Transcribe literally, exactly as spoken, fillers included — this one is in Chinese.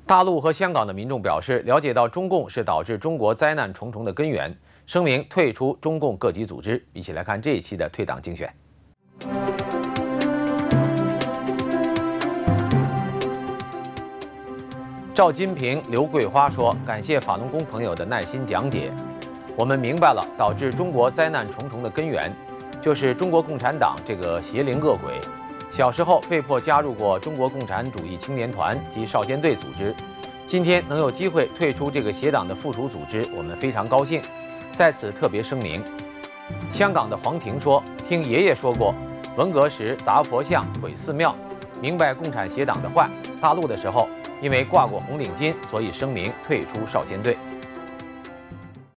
大陆和香港的民众表示，了解到中共是导致中国灾难重重的根源，声明退出中共各级组织。一起来看这一期的退党精选。赵金平、刘桂花说：“感谢法轮功朋友的耐心讲解，我们明白了，导致中国灾难重重的根源，就是中国共产党这个邪灵恶鬼。小时候被迫加入过中国共产主义青年团及少先队组织，今天能有机会退出这个邪党的附属组织，我们非常高兴，在此特别声明。”香港的黄婷说：“听爷爷说过，文革时砸佛像、毁寺庙，明白共产邪党的坏。大陆的时候，因为挂过红领巾，所以声明退出少先队。”